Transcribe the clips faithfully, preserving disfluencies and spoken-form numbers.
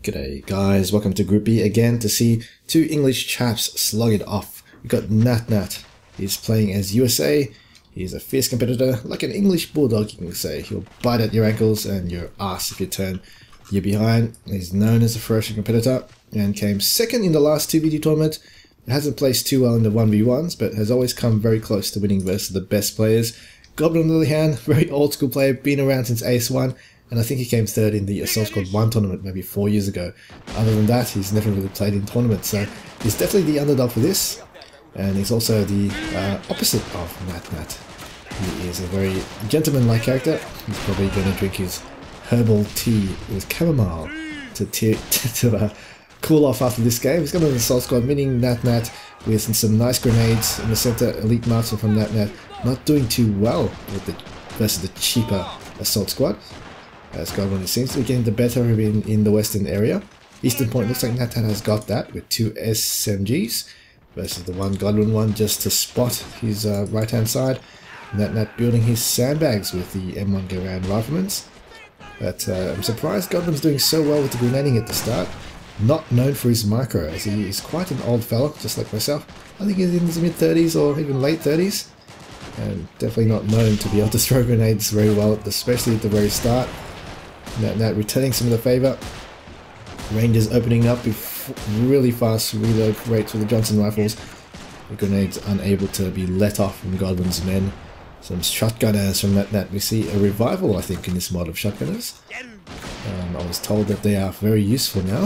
G'day guys, welcome to Group B again to see two English chaps slug it off. We've got Natnat, he's playing as U S A, he's a fierce competitor, like an English bulldog you can say. He'll bite at your ankles and your ass if you turn you're behind. He's known as a ferocious competitor and came second in the last two V D tournament. Hasn't placed too well in the one v ones, but has always come very close to winning versus the best players. Godwin on the other hand, very old school player, been around since A S one. And I think he came third in the Assault Squad one tournament maybe four years ago. Other than that, he's never really played in tournaments, so he's definitely the underdog for this. And he's also the uh, opposite of Natnat. He is a very gentleman-like character. He's probably going to drink his herbal tea with chamomile to, to, to uh, cool off after this game. He's got an Assault Squad, meaning Natnat with some nice grenades in the center. Elite marksman from Natnat, not doing too well with the versus the cheaper Assault Squad. As Godwin seems to be getting the better of in, in the western area. Eastern Point looks like Natnat has got that with two S M Gs versus the one Godwin one just to spot his uh, right hand side. Natnat building his sandbags with the M one Garand Riflemen's. But uh, I'm surprised Godwin's doing so well with the grenading at the start. Not known for his micro, as he is quite an old fella, just like myself. I think he's in his mid thirties or even late thirties. And definitely not known to be able to throw grenades very well, especially at the very start. Natnat returning some of the favour. Rangers opening up with really fast reload rates with the Johnson rifles. The grenades unable to be let off from Godwin's men. Some shotgunners from Natnat. We see a revival, I think, in this mod of shotgunners. Um, I was told that they are very useful now.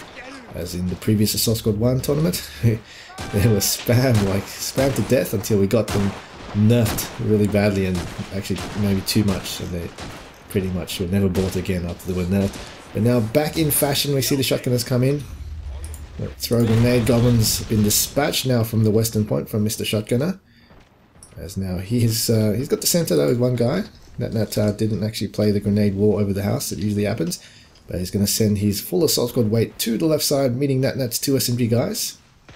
As in the previous Assault Squad one tournament, they were spammed, like spammed to death until we got them nerfed really badly and actually maybe too much. And they pretty much were never bought again after they were nerfed. But now back in fashion, we see the shotgunners come in. Throw grenade. Godwin's been dispatched now from the western point from Mister Shotgunner. As now he's uh, he's got the center though with one guy. Natnat uh, didn't actually play the grenade war over the house. It usually happens. But he's going to send his full Assault Squad weight to the left side, meeting Natnat's two S M G guys.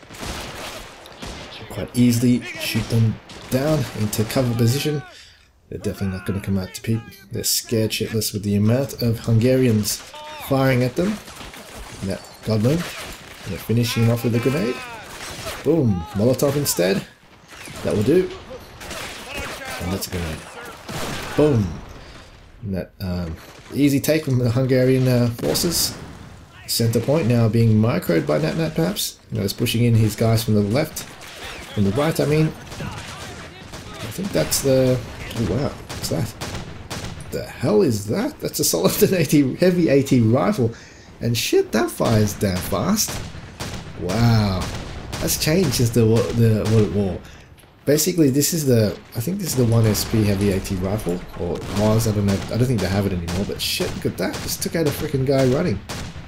Quite easily shoot them down into cover position. They're definitely not going to come out to peep. They're scared shitless with the amount of Hungarians firing at them. And that Godwin. And they're finishing off with a grenade. Boom. Molotov instead. That will do. And that's a grenade. Boom. And that um, easy take from the Hungarian uh, forces. Center point now being microed by Natnat perhaps. You know, he's pushing in his guys from the left. From the right, I mean. I think that's the... Oh wow, what's that? The hell is that? That's a solid eighty heavy AT rifle. And shit, that fires damn fast. Wow. That's changed since the, the World War. Basically, this is the... I think this is the one S P heavy AT rifle. Or it was, I don't know. I don't think they have it anymore. But shit, look at that. Just took out a freaking guy running.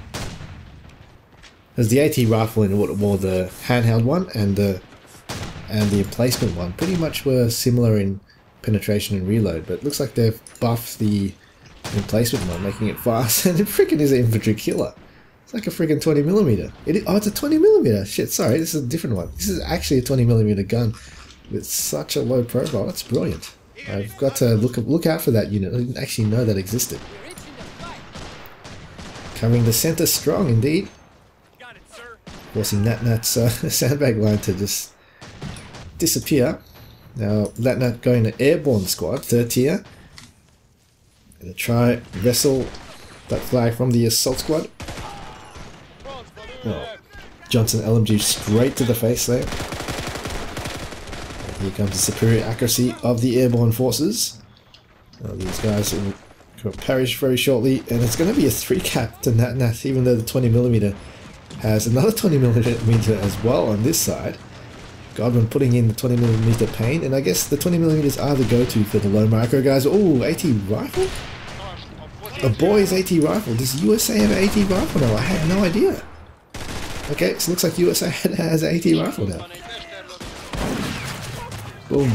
There's the AT rifle in World War, the handheld one, and the, and the emplacement one. Pretty much were similar in penetration and reload, but it looks like they've buffed the emplacement one, making it fast, and it freaking is an infantry killer. It's like a freaking twenty millimeter. It is, oh, it's a twenty millimeter. Shit, sorry, this is a different one. This is actually a twenty millimeter gun with such a low profile. That's brilliant. I've got to look look out for that unit. I didn't actually know that existed. Covering the center strong indeed. Forcing Natnat's uh, sandbag line to just disappear. Now, Natnat going to Airborne Squad, third tier. Gonna try wrestle that flag from the Assault Squad. Oh, Johnson L M G straight to the face there. And here comes the superior accuracy of the Airborne forces. Now, these guys will perish very shortly, and it's going to be a three cap to Natnat, even though the twenty millimeter has another twenty millimeter as well on this side. Godwin putting in the twenty millimeter pain, and I guess the twenty millimeters are the go-to for the low micro guys. Oh, AT rifle? A boy's AT rifle. Does U S A have an AT rifle now? I had no idea. Okay, so it looks like U S A has an AT rifle now. Boom.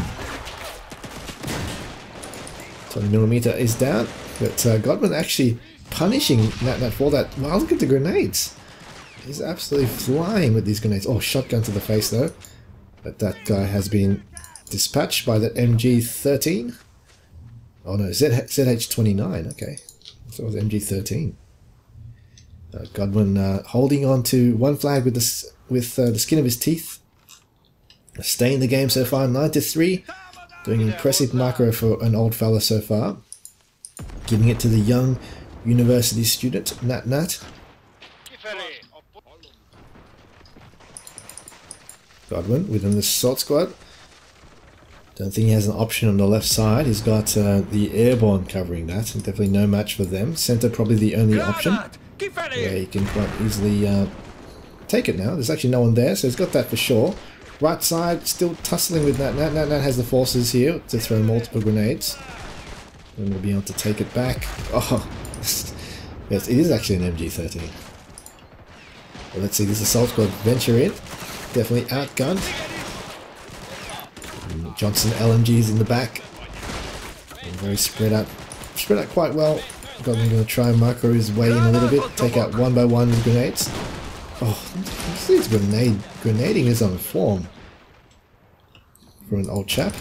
twenty millimeter is down, but uh, Godwin actually punishing Natnat for that. Wow, look at the grenades. He's absolutely flying with these grenades. Oh, shotgun to the face though. But that guy has been dispatched by that M G thirteen. Oh no, Z H twenty-nine, okay. So it was M G thirteen. Uh, Godwin uh, holding on to one flag with the, with uh, the skin of his teeth. Staying in the game so far, nine to three. Doing an impressive macro for an old fella so far. Giving it to the young university student, Natnat. Godwin within the assault squad. Don't think he has an option on the left side. He's got uh, the airborne covering that. Definitely no match for them. Center probably the only option. Yeah, he can quite easily uh, take it now. There's actually no one there, so he's got that for sure. Right side, still tussling with Natnat. Natnat has the forces here to throw multiple grenades. And we'll be able to take it back. Oh, yes, it is actually an M G thirteen. Well, let's see this assault squad venture in. Definitely outgunned. And Johnson L M Gs in the back. And very spread out, spread out quite well. Godwin going to try and micro his way in a little bit. Take out one by one with grenades. Oh, this grenade grenading is on form for an old chap.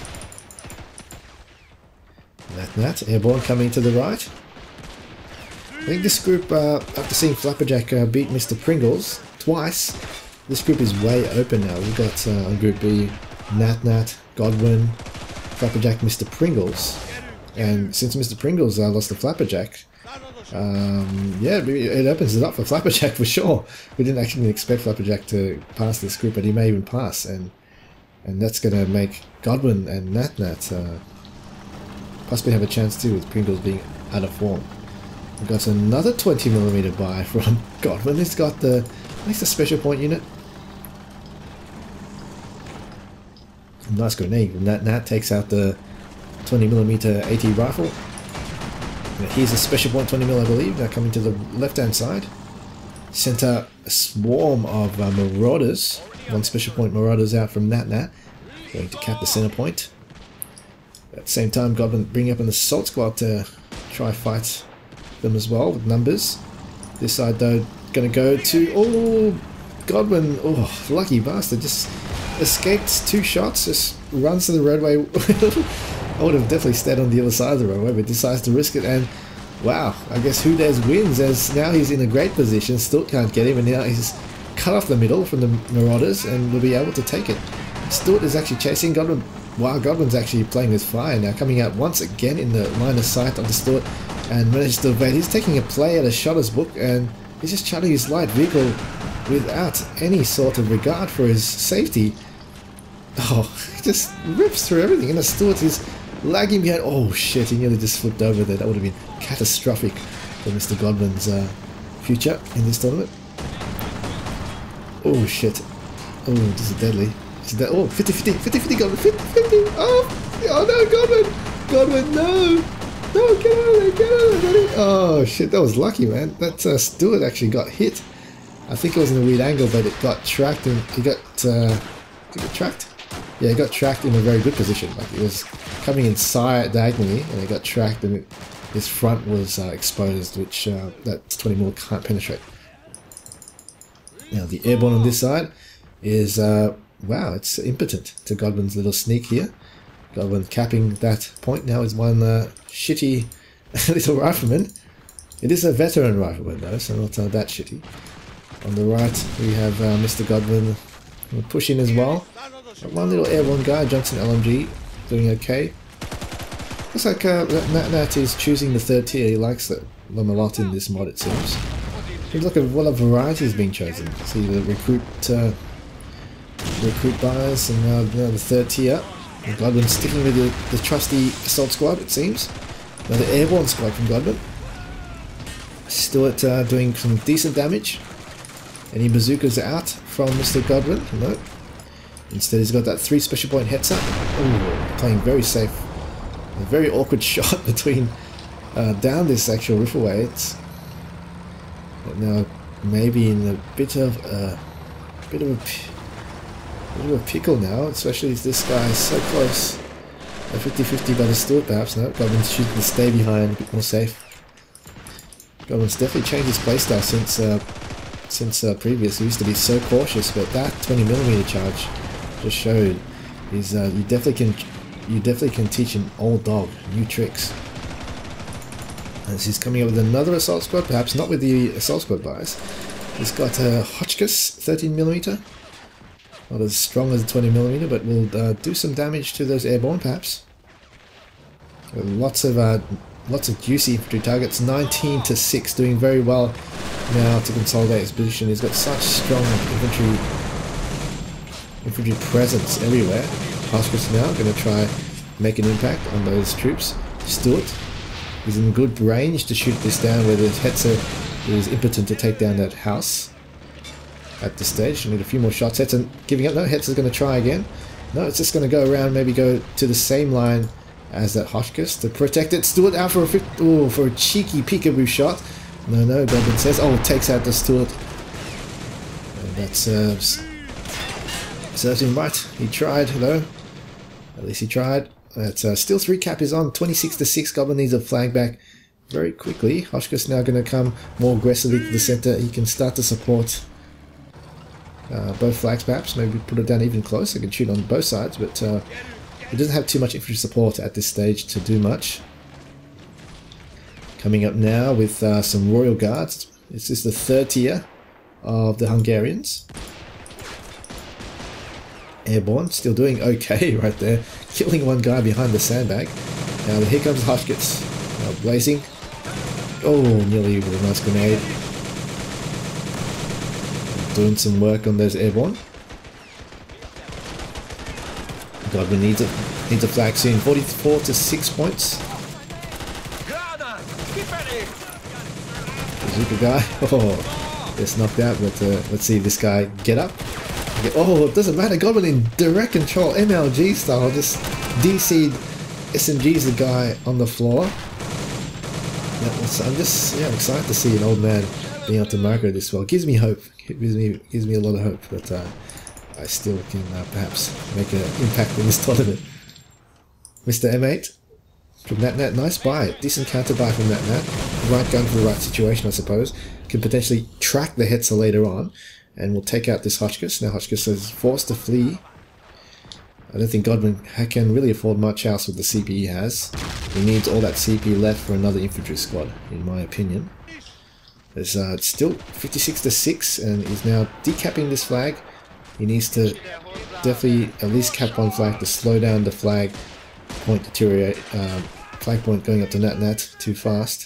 Natnat, airborne coming to the right. I think this group, uh, after seeing Flapperjack uh, beat Mister Pringles twice, this group is way open now. We've got uh, on Group B, Natnat, Godwin, Flapperjack, Mister Pringles. And since Mister Pringles uh, lost to Flapperjack, um, yeah, it opens it up for Flapperjack for sure. We didn't actually expect Flapperjack to pass this group, but he may even pass. And and that's going to make Godwin and Natnat uh, possibly have a chance too, with Pringles being out of form. We've got another twenty millimeter buy from Godwin. He's got the, makes the special point unit. Nice grenade. Natnat takes out the twenty millimeter AT rifle. And here's a special point twenty mil, I believe. Now coming to the left hand side. Center a swarm of uh, marauders. One special point marauders out from Natnat. Going to cap the center point. At the same time, Godwin bringing up an assault squad to try fight them as well with numbers. This side though, going to go to, oh, Godwin, oh, lucky bastard, just escaped two shots, just runs to the roadway. I would have definitely stayed on the other side of the roadway, but decides to risk it, and wow, I guess Who Dares wins, as now he's in a great position. Still can't get him, and now he's cut off the middle from the Marauders and will be able to take it. Stewart is actually chasing Godwin. Wow, Godwin's actually playing with fire now, coming out once again in the line of sight of the Stewart and manages to evade. He's taking a play at a shotter's book, and he's just charting his light vehicle without any sort of regard for his safety. Oh, he just rips through everything, and the Stewart is lagging behind. Oh shit, he nearly just flipped over there. That would have been catastrophic for Mister Godwin's uh, future in this tournament. Oh shit. Oh, this is deadly. This is de oh, fifty fifty, fifty fifty Godwin, fifty fifty. Oh, oh no, Godwin. Godwin, no. No, get out of there, get out of there. Oh shit, that was lucky, man. That uh, Stewart actually got hit. I think it was in a weird angle, but it got tracked, and he got, uh, did it get tracked? Yeah, it got tracked in a very good position. Like, it was coming inside diagonally, and it got tracked, and it, his front was uh, exposed, which uh, that twenty mil can't penetrate. Now, the airborne on this side is, uh, wow, it's impotent to Godwin's little sneak here. Godwin capping that point now is one uh, shitty little rifleman. It is a veteran rifleman though, so not uh, that shitty. On the right, we have uh, Mister Godwin pushing as well. One little airborne guy, Johnson L M G, doing okay. Looks like uh, Natnat is choosing the third tier. He likes them a lot in this mod, it seems. Look at what a variety is being chosen. See the recruit, uh, recruit buyers, and now, now the third tier. And Godwin sticking with the, the trusty assault squad, it seems. Another airborne squad from Godwin. Stewart uh, doing some decent damage. Any bazookas out from Mister Godwin? No. Instead, he's got that three special point heads up. Ooh, playing very safe. A very awkward shot between uh, down this actual riffaway. It's now maybe in a bit of a bit of a, bit of a pickle now, especially as this guy is so close. A fifty fifty by the Stewart, perhaps. No, Godwin's choosing to stay behind, a bit more safe. Godwin's definitely changed his playstyle since uh, since uh, previous. He used to be so cautious, but that twenty millimeter charge just showed is uh, you definitely can you definitely can teach an old dog new tricks. As he's coming up with another assault squad, perhaps not with the assault squad bias. He's got a Hotchkiss thirteen millimeter. Not as strong as a twenty millimeter, but will uh, do some damage to those airborne, perhaps. Lots of uh, lots of juicy infantry targets. nineteen to six, doing very well now to consolidate his position. He's got such strong infantry infantry presence everywhere. Hotchkiss now going to try make an impact on those troops. Stuart is in good range to shoot this down, where the Hetzer is impotent to take down that house at this stage. You need a few more shots. Hetzer giving up. No, Hetzer's going to try again. No, it's just going to go around, maybe go to the same line as that Hotchkiss to protect it. Stuart out for a fifth, oh, for a cheeky peekaboo shot. No, no, Godwin says, oh, takes out the Stuart. And that serves. Serves him right. He tried, though. At least he tried. That's uh, still three cap is on. twenty-six to six. Godwin needs a flag back very quickly. Hotchkiss now going to come more aggressively to the center. He can start to support uh, both flags, perhaps. Maybe put it down even closer. He can shoot on both sides, but uh, he doesn't have too much infantry support at this stage to do much. Coming up now with uh, some Royal Guards. This is the third tier of the Hungarians. Airborne, still doing okay right there. Killing one guy behind the sandbag. Now here comes Hotchkiss. Now blazing. Oh, nearly with a nice grenade. Doing some work on those airborne. Godwin needs a needs a flag soon. forty-four to six points. Bazooka guy. Oh, gets knocked out, but uh, let's see this guy get up. Oh, it doesn't matter. Godwin in direct control, M L G style, just D C'd S M G's the guy on the floor. I'm just yeah, I'm excited to see an old man being able to micro this well. It gives me hope. It gives me gives me a lot of hope that uh, I still can uh, perhaps make an impact in this tournament. Mister M eight from Natnat, nice buy, decent counter buy from Natnat. Right gun for the right situation, I suppose. Can potentially track the Hetzer later on. And we'll take out this Hotchkiss. Now Hotchkiss is forced to flee. I don't think Godwin can really afford much else with the C P he has. He needs all that C P left for another infantry squad, in my opinion. There's uh, still fifty-six to six, and he's now decapping this flag. He needs to definitely at least cap one flag to slow down the flag point deteriorate. Uh, flag point going up to Natnat too fast.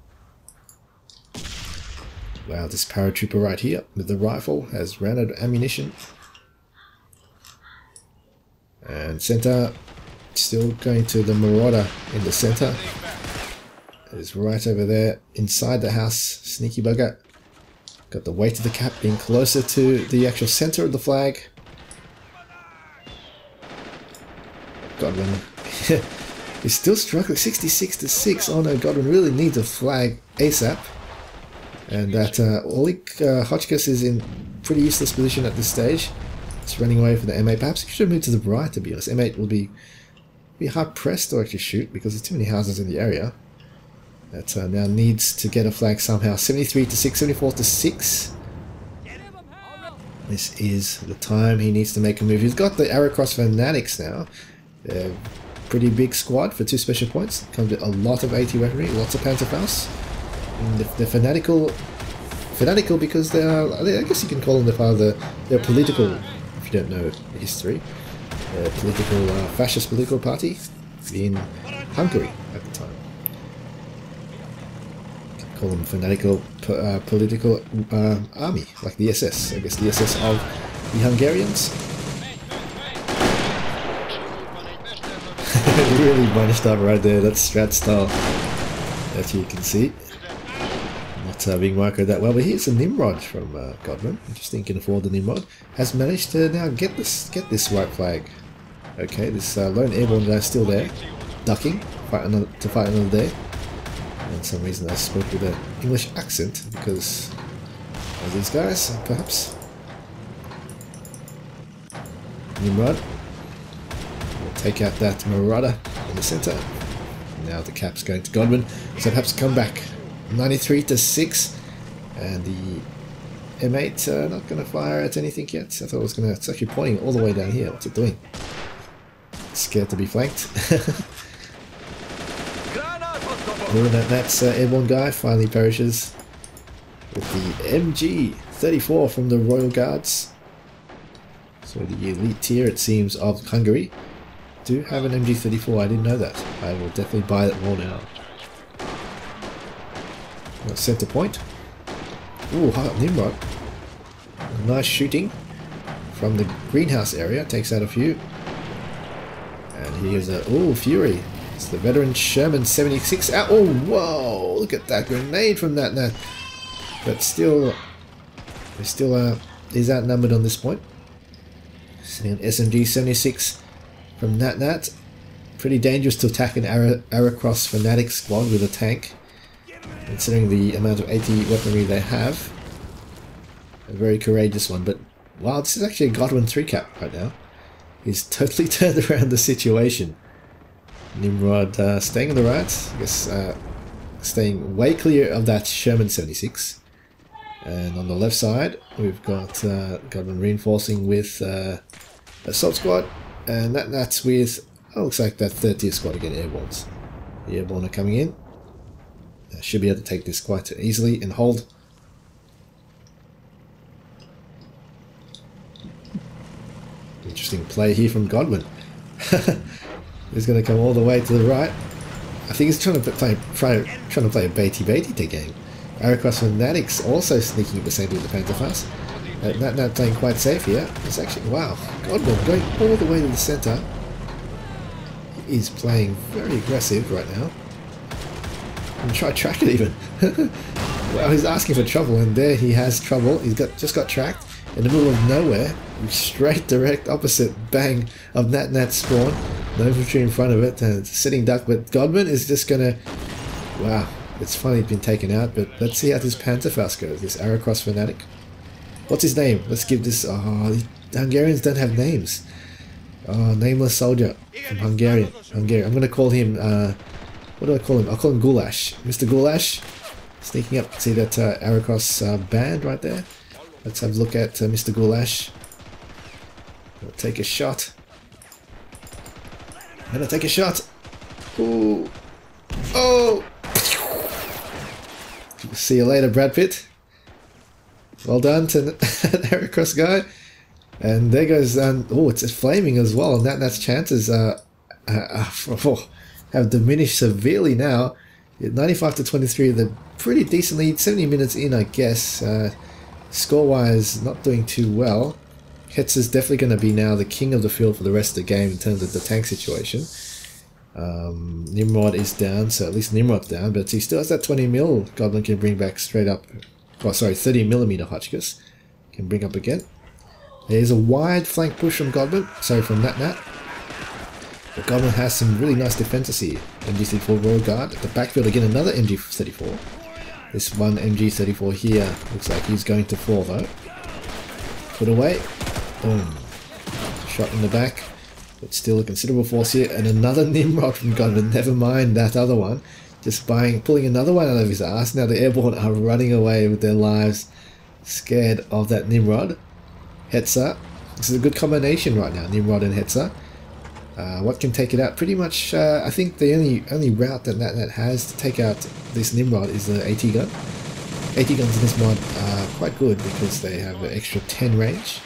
Wow, this paratrooper right here with the rifle has ran out of ammunition. And center, still going to the Marauder in the center. It is right over there inside the house, sneaky bugger. Got the weight of the cap being closer to the actual center of the flag. Godwin is still struggling, sixty-six to six. Oh no, Godwin really needs a flag ASAP. And that uh, Olik uh, Hotchkiss is in pretty useless position at this stage. It's running away from the M eight. Perhaps he should have moved to the right, to be honest. M eight will be be hard pressed to actually shoot because there's too many houses in the area. That uh, now needs to get a flag somehow. seventy-three to six, seventy-four to six. This is the time he needs to make a move. He's got the Arrowcross Fanatics now. They're a pretty big squad for two special points. Comes with a lot of AT weaponry, lots of Panzerfaust. They're fanatical, fanatical because they are, I guess you can call them the part of the, they're political, if you don't know the history, they're a political, uh, fascist political party in Hungary at the time. You can call them fanatical uh, political uh, army, like the S S, I guess the S S of the Hungarians. Really bunched up right there, that's strat style, that you can see. Not uh, being microed that well, but here's a Nimrod from uh, Godwin. Interesting, can afford the Nimrod. Has managed to now get this get this white flag. Okay, this uh, lone airborne guy is still there, ducking fight another, to fight another day. And for some reason I spoke with an English accent because of these guys, perhaps. Nimrod will take out that Marauder in the center. Now the cap's going to Godwin, so perhaps come back. ninety-three to six, and the M eight uh, not going to fire at anything yet. I thought it was going to. It's actually pointing all the way down here. What's it doing? Scared to be flanked. cool. That, that's uh, airborne guy finally perishes with the M G thirty-four from the Royal Guards. So the elite tier, it seems, of Hungary do have an M G thirty-four. I didn't know that. I will definitely buy that more now. Center point. Ooh, Nimrod. Nice shooting from the greenhouse area. Takes out a few. And here's a... Ooh, Fury. It's the veteran Sherman seventy-six out. Oh, whoa! Look at that grenade from Natnat. But still... He still uh, is outnumbered on this point. Seeing an S M G seventy-six from Natnat. Pretty dangerous to attack an Aracross Fanatic squad with a tank, considering the amount of AT weaponry they have. A very courageous one, but wow, this is actually a Godwin three cap right now. He's totally turned around the situation. Nimrod uh, staying on the right, I guess uh, staying way clear of that Sherman seventy-six. And on the left side, we've got uh, Godwin reinforcing with uh, Assault Squad, and that, that's with, oh, looks like that third tier squad again, Airbornes. The Airborne are coming in. Uh, should be able to take this quite easily and hold. Interesting play here from Godwin. He's going to come all the way to the right. I think he's trying to play, try, trying to play a baity baity game. Aracross Fanatics also sneaking at the same time with the Pantherfast. Uh, Natnat playing quite safe here. It's actually, wow, Godwin going all the way to the center. He's playing very aggressive right now. And try to track it even. Well, he's asking for trouble, and there he has trouble. He's got just got tracked in the middle of nowhere. Straight direct opposite bang of Natnat's spawn. No infantry in front of it, and it's a sitting duck, but Godwin is just gonna, wow, it's finally been taken out. But let's see how this Pantherfast goes, this Aracross Fanatic. What's his name? Let's give this, oh, the Hungarians don't have names. Oh, nameless soldier from Hungarian. Hungarian. I'm gonna call him, uh, what do I call him? I'll call him Goulash. Mister Goulash, sneaking up. See that uh, Aracross uh, band right there? Let's have a look at uh, Mister Goulash. I'll take a shot. And I'll take a shot. Ooh. Oh! See you later, Brad Pitt. Well done to that Aracross guy. And there goes, um, oh, it's flaming as well. And that, that's chances uh, uh, oh, have diminished severely now. ninety-five to twenty-three, they're pretty decently, seventy minutes in, I guess. Uh, Score-wise, not doing too well. Hetz is definitely going to be now the king of the field for the rest of the game in terms of the tank situation. Um, Nimrod is down, so at least Nimrod's down, but he still has that twenty mil Godwin can bring back straight up. Oh, sorry, thirty millimeter Hotchkiss can bring up again. There's a wide flank push from Godwin, sorry, from Natnat. But Godwin has some really nice defenses here. M G thirty-four Royal Guard at the backfield again, another M G thirty-four. This one M G thirty-four here looks like he's going to fall though. Put away. Boom. Shot in the back. But still a considerable force here. And another Nimrod from Godwin. Never mind that other one. Just buying, pulling another one out of his ass. Now the Airborne are running away with their lives. Scared of that Nimrod. Hetzer. This is a good combination right now. Nimrod and Hetzer. Uh, what can take it out? Pretty much, uh, I think the only only route that Natnat has to take out this Nimrod is the AT gun. AT guns in this mod are quite good because they have an extra ten range.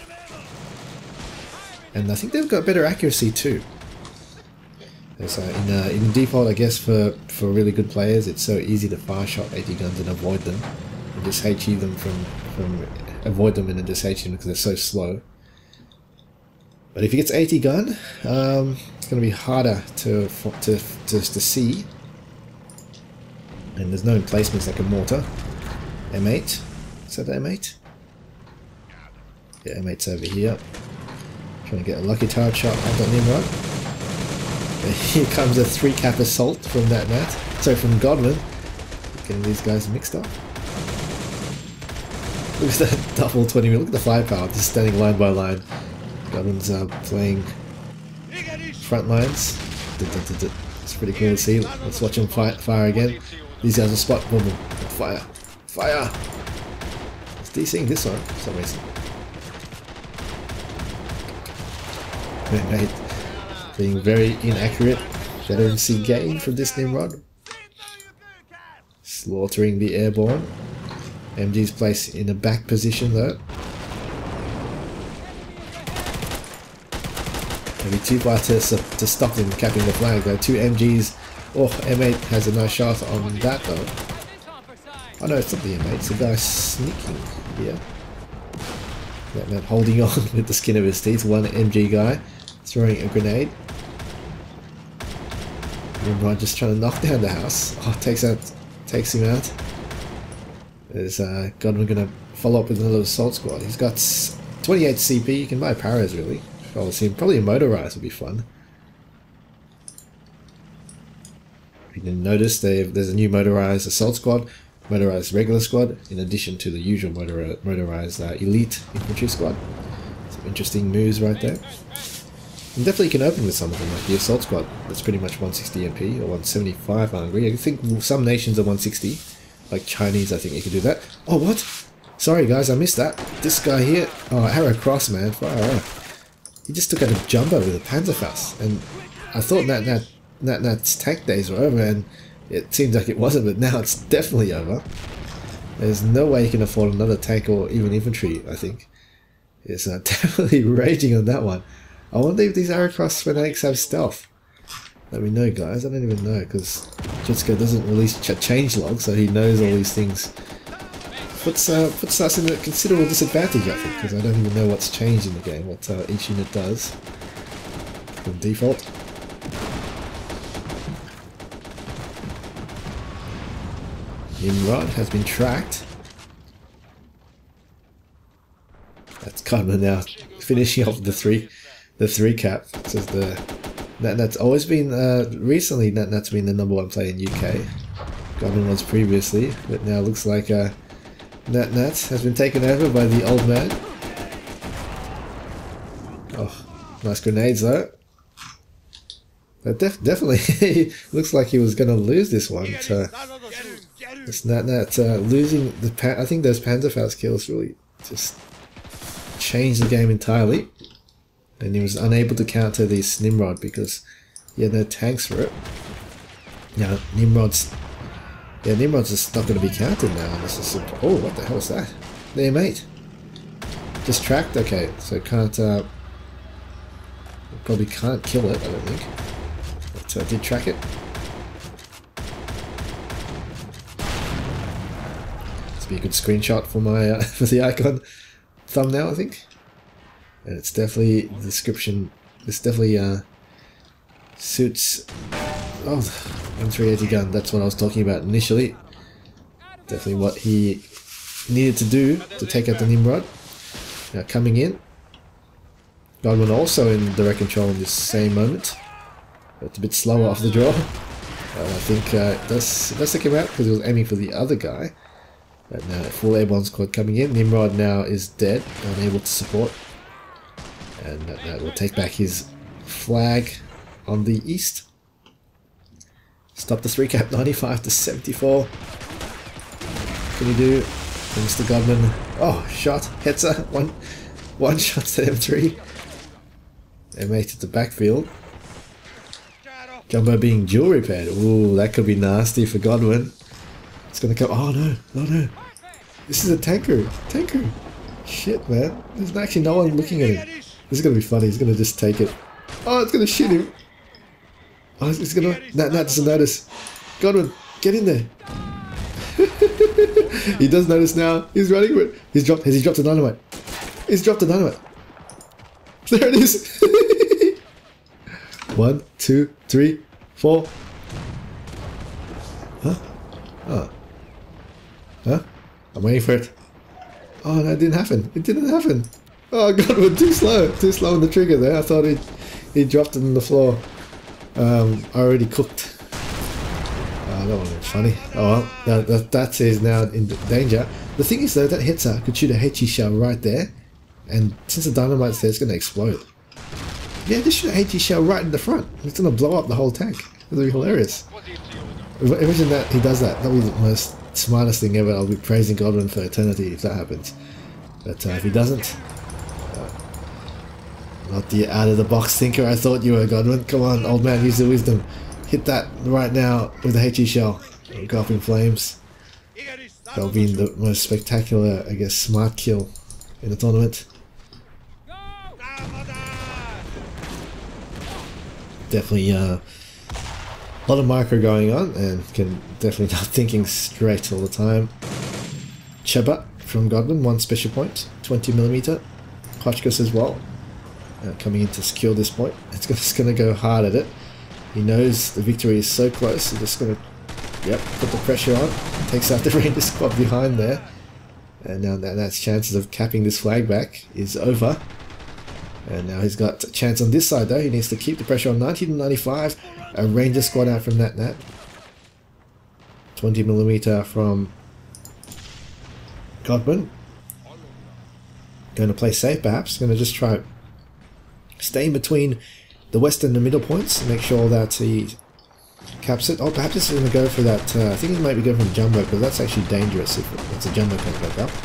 And I think they've got better accuracy too. So in, uh, in default, I guess for, for really good players, it's so easy to fire shot AT guns and avoid them. And just H E them from, from avoid them and then just H E them because they're so slow. But if he gets AT gun, um, it's going to be harder to, to, to, to see. And there's no emplacements like a mortar. M eight. Is that M eight? Yeah, M eight's over here. Trying to get a lucky turret shot on that Nimrod. And here comes a three cap assault from Natnat. Sorry, from Godwin. Getting these guys mixed up. Look at that double twenty mil. Look at the firepower, just standing line by line. Godwin's uh, playing front lines. It's pretty cool to see. Let's watch him fire, fire again. These guys will spot. Boom, boom. Fire. Fire! It's DCing this one for some reason. Right. Being very inaccurate. Veterancy gain from this Nimrod. Slaughtering the airborne. M G's placed in a back position though. Maybe too far to, to stop him capping the flag though. Two M Gs. Oh, M eight has a nice shot on that though. Oh no, it's not the M eight, it's the guy sneaking here. That man holding on with the skin of his teeth. One M G guy throwing a grenade. Nimrod just trying to knock down the house. Oh, takes out, takes him out. There's uh, Godwin gonna follow up with another assault squad. He's got twenty-eight C P. You can buy paras really. Probably see him. Probably a motorized would be fun. You can notice there's a new motorized assault squad, motorized regular squad, in addition to the usual motor motorized uh, elite infantry squad. Some interesting moves right there. And definitely can open with some of them, like the assault squad. That's pretty much one sixty M P or one seventy-five hungry. I think some nations are one sixty, like Chinese. I think you can do that. Oh what? Sorry guys, I missed that. This guy here. Oh, arrow cross, man. Fire away. He just took out a jumbo with a Panzerfaust, and I thought that that that Nat's tank days were over, and it seems like it wasn't, but now it's definitely over. There's no way you can afford another tank or even infantry, I think. It's uh, definitely raging on that one. I wonder if these Aracross fanatics have stealth. Let me know, guys. I don't even know, because Jutska doesn't release ch change logs, so he knows all these things. Puts, uh, puts us in a considerable disadvantage, I think, because I don't even know what's changed in the game, what uh, each unit does from default. Nimrod has been tracked. That's Godwin now finishing off the three, the three cap. Says the Natnat's always been uh, recently. Natnat's been the number one player in U K. Godwin was previously, but now looks like uh, Natnat has been taken over by the old man. Oh, nice grenades though. That def definitely looks like he was going to lose this one. So it's Natnat uh, losing the. Pa I think those Panzerfaust kills really just changed the game entirely, and he was unable to counter this Nimrod because he had no tanks for it. Now Nimrod's. Yeah, Nimrod's just not going to be counted now. This is oh, what the hell is that? There, mate. Just tracked. Okay, so can't. Uh, probably can't kill it. I don't think. But I uh, did track it. This be a good screenshot for my uh, for the icon thumbnail, I think. And it's definitely the description. This definitely uh, suits. Oh. M three eighty gun, that's what I was talking about initially. Definitely what he needed to do to take out the Nimrod. Now coming in. Godwin also in direct control in this same moment. It's a bit slower off the draw. But I think uh, it does, it does take him out because he was aiming for the other guy. But now full airborne squad coming in. Nimrod now is dead, unable to support. And that, that will take back his flag on the east. Stop the three cap, ninety-five to seventy-four. What can he do? Mister Godwin. Oh, shot. Hetzer. One, one shot to M three. M eight at the backfield. Jumbo being dual repaired. Ooh, that could be nasty for Godwin. It's gonna come. Oh no, no, no. This is a tanker. Tanker. Shit, man. There's actually no one looking at him. This is gonna be funny. He's gonna just take it. Oh, it's gonna shoot him. Oh, it's gonna. Nat, Nat doesn't notice. Godwin, get in there. He does notice now. He's running for it. He's dropped. Has he dropped a dynamite? He's dropped a dynamite. There it is. One, two, three, four. Huh? Oh. Huh? I'm waiting for it. Oh, no, it didn't happen. It didn't happen. Oh, Godwin, too slow. Too slow on the trigger there. I thought he he dropped it on the floor. Um, already cooked. Oh, that wasn't funny. Oh well, that, that, that is now in danger. The thing is though, that Hetzer could shoot a HE shell right there, and since the dynamite's there, it's going to explode. Yeah, just shoot a HE shell right in the front. It's going to blow up the whole tank. It'll be hilarious. Imagine that he does that. That'll be the most smartest thing ever. I'll be praising Godwin for eternity if that happens. But uh, if he doesn't, not the out-of-the-box thinker I thought you were, Godwin. Come on, old man, use the wisdom. Hit that right now with the HE shell. It'll go up in flames. That'll be the most spectacular, I guess, smart kill in the tournament. Definitely uh, a lot of micro going on, and can definitely not thinking straight all the time. Cheba from Godwin, one special point, twenty millimeter. Kochkas as well, uh, coming in to secure this point. It's just going to go hard at it. He knows the victory is so close, he's just going to, yep, put the pressure on. Takes out the Ranger squad behind there. And now Natnat's chances of capping this flag back is over. And now he's got a chance on this side though. He needs to keep the pressure on. Nineteen to ninety-five. A Ranger squad out from Natnat. twenty millimeter from Godwin. Going to play safe perhaps. Going to just try stay in between the west and the middle points. Make sure that he caps it. Oh, perhaps he's going to go for that. Uh, I think he might be going for jumbo, because that's actually dangerous if it's a jumbo comes back up.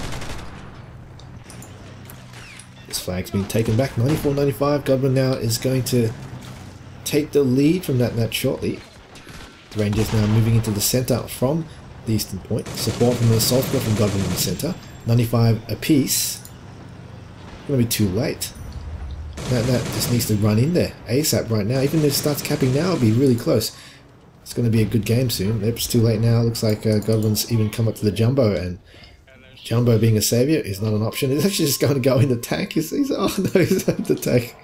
This flag's been taken back. ninety-four ninety-five. Godwin now is going to take the lead from Natnat shortly. The Rangers now moving into the centre from the eastern point. Support from the assault squad from Godwin in the centre. ninety-five apiece. Going to be too late. Natnat just needs to run in there ASAP right now. Even if it starts capping now, it'll be really close. It's going to be a good game soon. It's too late now. Looks like uh, Godwin's even come up to the jumbo, and jumbo being a saviour is not an option. He's actually just going to go in the tank. He's, he's, oh no, he's at the tank.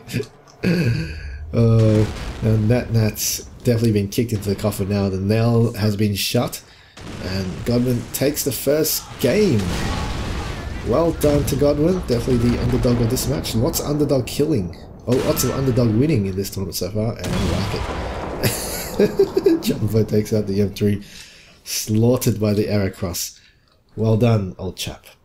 uh, and Natnat's definitely been kicked into the coffin now. The nail has been shut, and Godwin takes the first game. Well done to Godwin, definitely the underdog of this match. Lots of underdog killing, oh, lots of underdog winning in this tournament so far, and I like it. Jumbo takes out the M three, slaughtered by the arrow cross. Well done, old chap.